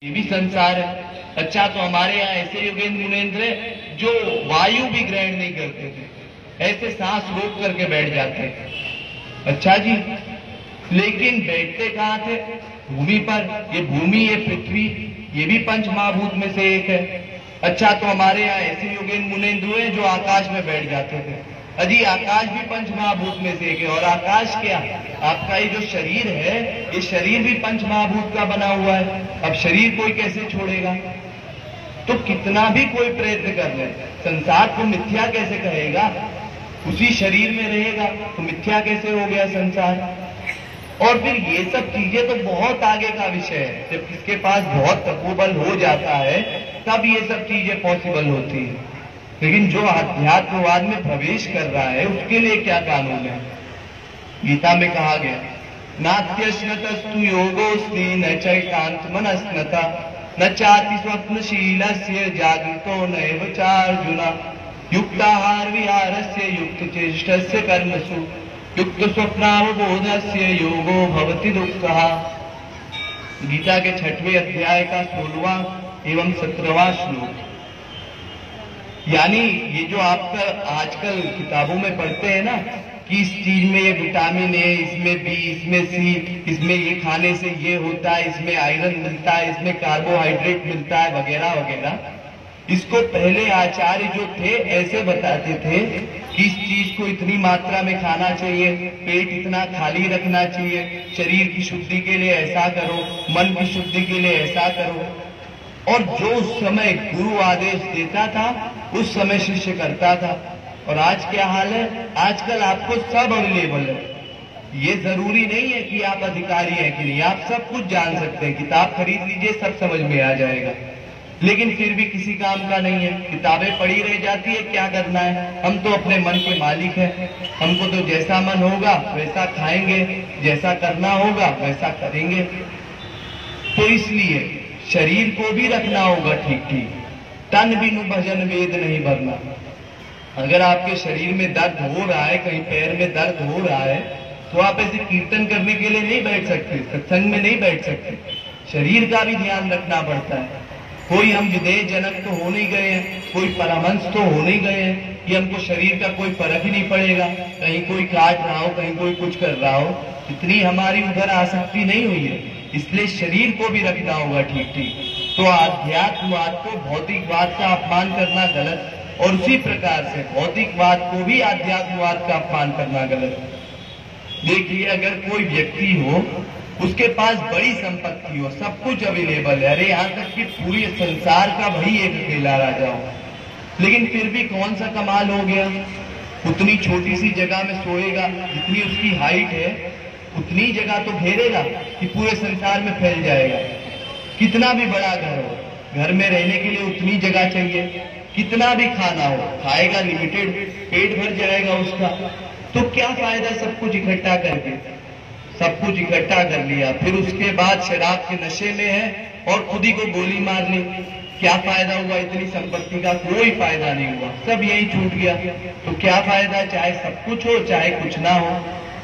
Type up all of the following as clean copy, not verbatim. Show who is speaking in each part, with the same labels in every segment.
Speaker 1: ये भी संसार है। अच्छा, तो हमारे यहाँ ऐसे योगेंद्र मुनेंद्र है जो वायु भी ग्रहण नहीं करते थे, ऐसे सांस रोक करके बैठ जाते। अच्छा जी, लेकिन बैठते कहाँ थे? भूमि पर। ये भूमि, ये पृथ्वी, ये भी पंच महाभूत में से एक है। अच्छा, तो हमारे यहाँ ऐसे योगेंद्र मुनेंद्र हैं जो आकाश में बैठ जाते थे। अजी, आकाश भी पंच महाभूत में से एक है। और आकाश क्या, आपका ये जो शरीर है, ये शरीर भी पंच महाभूत का बना हुआ है। अब शरीर कोई कैसे छोड़ेगा? तो कितना भी कोई प्रयत्न कर ले, संसार को मिथ्या कैसे कहेगा? उसी शरीर में रहेगा तो मिथ्या कैसे हो गया संसार? और फिर ये सब चीजें तो बहुत आगे का विषय है। जब किसके पास बहुत तपोबल हो जाता है तब ये सब चीजें पॉसिबल होती है। लेकिन जो अध्यात्मवाद में प्रवेश कर रहा है उसके लिए क्या कानून है? गीता में कहा गया, नात्यश्नतस्तु योगोऽस्ति न चैकांत मनस्नता न चाति स्वप्नशीलस्य जागृतो नैव चार्जुना युक्ताहार विहारस्य युक्तचेष्टस्य कर्मसु युक्त स्वप्नावबोधस्य योगो भवति दुःखः। गीता के 6वें अध्याय का 16वां एवं 17वां श्लोक। यानी ये जो आपका आजकल किताबों में पढ़ते हैं ना कि इस चीज में ये विटामिन ए, इसमें बी, इसमें सी, इसमें ये खाने से ये होता है, इसमें आयरन मिलता है, इसमें कार्बोहाइड्रेट मिलता है, वगैरह वगैरह, इसको पहले आचार्य जो थे ऐसे बताते थे कि इस चीज को इतनी मात्रा में खाना चाहिए, पेट इतना खाली रखना चाहिए, शरीर की शुद्धि के लिए ऐसा करो, मन की शुद्धि के लिए ऐसा करो। और जो उस समय गुरु आदेश देता था उस समय शिष्य करता था। और आज क्या हाल है? आजकल आपको सब अवेलेबल है। ये जरूरी नहीं है कि आप अधिकारी हैं कि नहीं, आप सब कुछ जान सकते हैं। किताब खरीद लीजिए, सब समझ में आ जाएगा। लेकिन फिर भी किसी काम का नहीं है, किताबें पड़ी रह जाती है। क्या करना है? हम तो अपने मन के मालिक हैं। हमको तो जैसा मन होगा वैसा खाएंगे, जैसा करना होगा वैसा करेंगे। तो इसलिए शरीर को भी रखना होगा ठीक ठीक। तन बिनु भजन वेद नहीं भरना। अगर आपके शरीर में दर्द हो रहा है, कहीं पैर में दर्द हो रहा है, तो आप ऐसे कीर्तन करने के लिए नहीं बैठ सकते, सत्संग में नहीं बैठ सकते। शरीर का भी ध्यान रखना पड़ता है। कोई हम विदेह जनक तो हो नहीं गए हैं, कोई परमहंस तो हो नहीं गए हैं कि हमको शरीर का कोई फर्क ही नहीं पड़ेगा। कहीं कोई काट रहा हो, कहीं कोई कुछ कर रहा हो, इतनी हमारी उधर आसक्ति नहीं हुई है। इसलिए शरीर को भी रखना होगा ठीक ठीक। तो आध्यात्मवाद को भौतिकवाद का अपमान करना गलत, और उसी प्रकार से भौतिकवाद को भी आध्यात्मवाद का अपमान करना गलत। देखिए, अगर कोई व्यक्ति हो, उसके पास बड़ी संपत्ति हो, सब कुछ अवेलेबल है, अरे यहाँ तक कि पूरे संसार का वही एक अकेला राजा हो, लेकिन फिर भी कौन सा कमाल हो गया? उतनी छोटी सी जगह में सोएगा, जितनी उसकी हाइट है उतनी जगह तो घेरेगा कि पूरे संसार में फैल जाएगा। कितना भी बड़ा घर हो, घर में रहने के लिए उतनी जगह चाहिए। कितना भी खाना हो, खाएगा लिमिटेड, पेट भर जाएगा उसका। तो क्या फायदा सब कुछ इकट्ठा करके? सब कुछ इकट्ठा कर लिया, फिर उसके बाद शराब के नशे में है और खुद ही को गोली मार ली। क्या फायदा हुआ? इतनी संपत्ति का कोई फायदा नहीं हुआ, सब यही छूट गया। तो क्या फायदा, चाहे सब कुछ हो चाहे कुछ ना हो।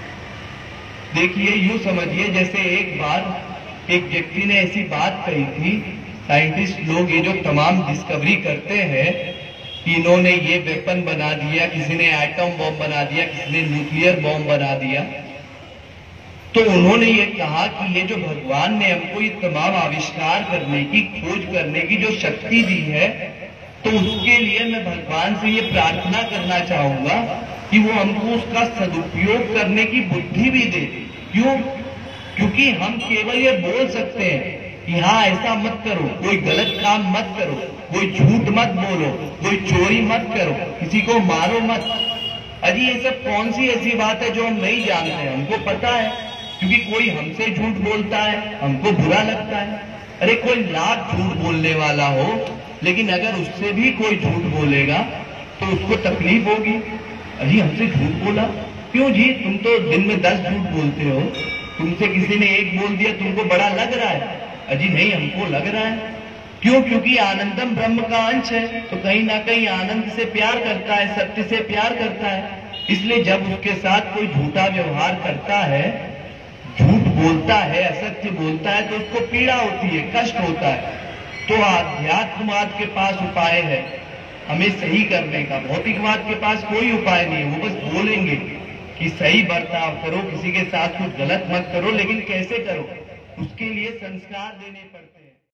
Speaker 1: देखिए, यूं समझिए जैसे एक बार एक व्यक्ति ने ऐसी बात कही थी, साइंटिस्ट लोग ये जो तमाम डिस्कवरी करते हैं कि इन्होंने ये वेपन बना दिया, किसी ने एटम बॉम्ब बना दिया, किसी ने न्यूक्लियर बॉम्ब बना दिया, तो उन्होंने ये कहा कि ये जो भगवान ने हमको ये तमाम आविष्कार करने की, खोज करने की जो शक्ति दी है, तो उसके लिए मैं भगवान से ये प्रार्थना करना चाहूंगा कि वो हमको उसका सदुपयोग करने की बुद्धि भी दे। क्यों? क्योंकि हम केवल ये बोल सकते हैं कि हाँ ऐसा मत करो, कोई गलत काम मत करो, कोई झूठ मत बोलो, कोई चोरी मत करो, किसी को मारो मत। अजी, ये सब कौन सी ऐसी बात है जो हम नहीं जानते हैं? हमको पता है, क्योंकि कोई हमसे झूठ बोलता है हमको बुरा लगता है। अरे कोई लाख झूठ बोलने वाला हो, लेकिन अगर उससे भी कोई झूठ बोलेगा तो उसको तकलीफ होगी। अजी, हमसे झूठ बोला, क्यों जी? तुम तो दिन में 10 झूठ बोलते हो, तुमसे किसी ने एक बोल दिया, तुमको बड़ा लग रहा है? अजी नहीं, हमको लग रहा है। क्यों? क्योंकि आनंदम ब्रह्म का अंश है, तो कहीं ना कहीं आनंद से प्यार करता है, सत्य से प्यार करता है। इसलिए जब उसके साथ कोई झूठा व्यवहार करता है, झूठ बोलता है, असत्य बोलता है, तो उसको पीड़ा होती है, कष्ट होता है। तो आध्यात्मवाद के पास उपाय है हमें सही करने का। भौतिकवाद के पास कोई उपाय नहीं है। वो बस बोलेंगे कि सही बर्ताव करो, किसी के साथ कुछ गलत मत करो, लेकिन कैसे करो उसके लिए संस्कार देने पड़ते हैं।